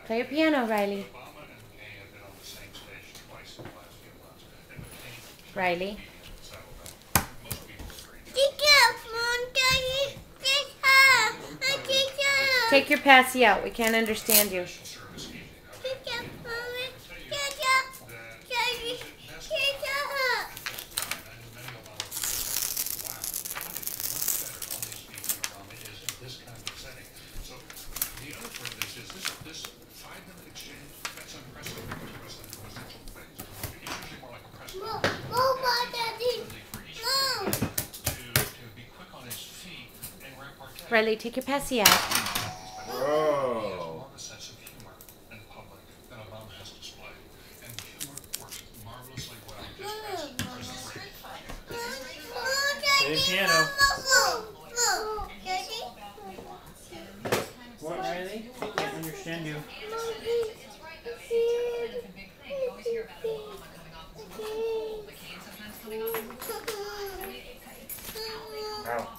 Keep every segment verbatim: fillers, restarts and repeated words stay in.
Play your piano, Riley. Riley. Take your paci out. We can't understand you. Riley, take your paci out. Oh. Play piano. What, Riley? I can't understand you. Wow.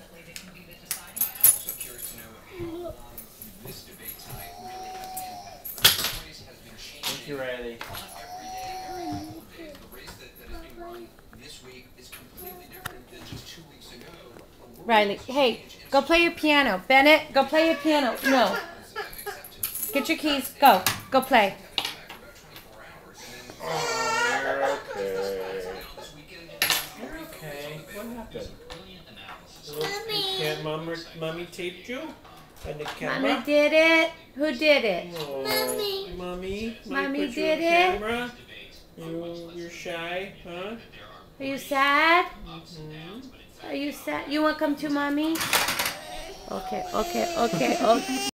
Thank you, Riley. Riley, hey, go play your piano. Bennett, go play your piano. No. Get your keys. Go. Go play. Oh, you're okay. You're okay. What happened? Mommy. Can't mom, mommy taped you? And the camera? Mommy did it. Who did it? Oh, mommy. Mommy? Mommy put did you on it. Camera? You, you're shy, huh? Are you sad? Mm-hmm. Are you sad? You want to come to mommy? Okay, okay, okay, okay.